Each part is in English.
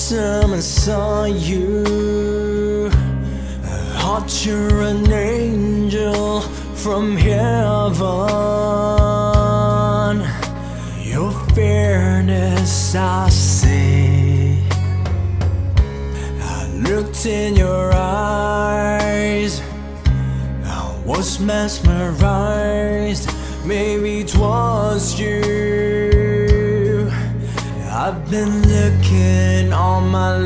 Someone saw you. I thought you're an angel from heaven. Your fairness I see. I looked in your eyes, I was mesmerized. Maybe it was you. I've been looking all my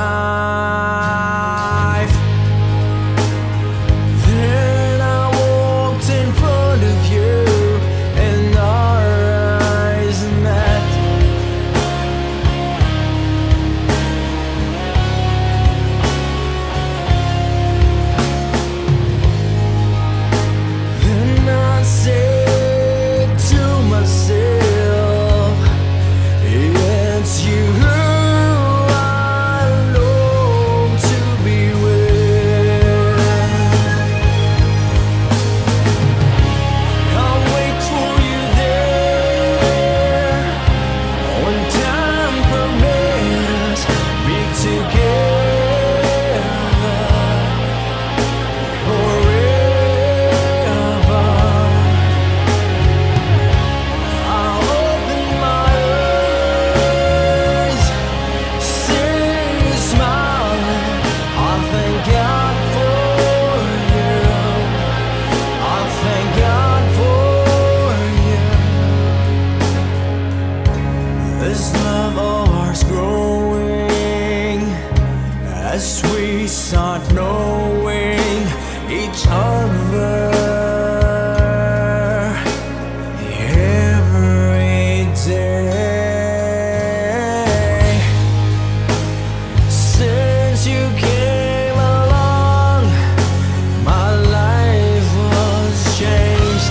life. Then I walked in front of you, and our eyes met. Then I said to myself, it's you I long to be with. I'll wait for you there. When time permits, be together forever. I'll open my eyes, see you smiling. I thank God for you. I thank God for you. This love of ours growing as we start knowing each other every day. Since you came along, my life was changed.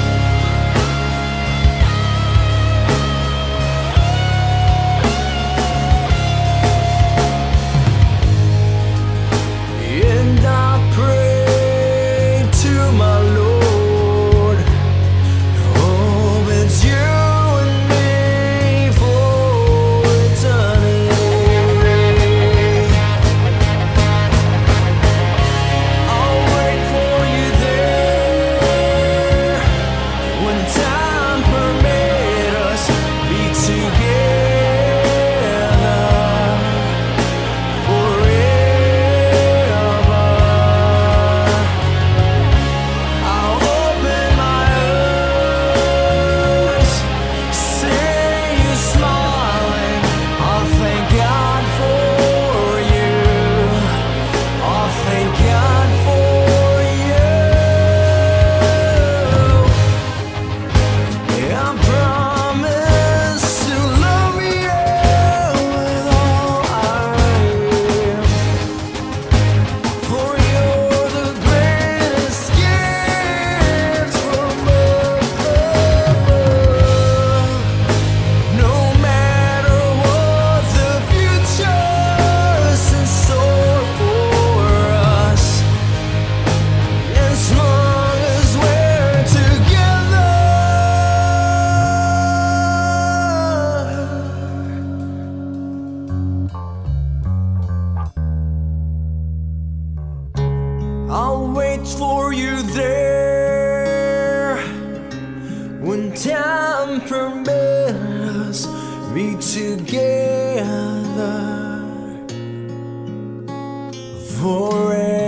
And I pray to my Lord, oh, it's you and me for eternity. I'll wait for you there. When time permits us, be together forever. I'll open my eyes, see you smiling. I'll thank God for you. I'll thank God for you. I promise to love you with all I am. For you're the greatest gift from above. No matter what the future's in store for us, as long as we're together. I'll wait for you there. When time permits us, be together forever.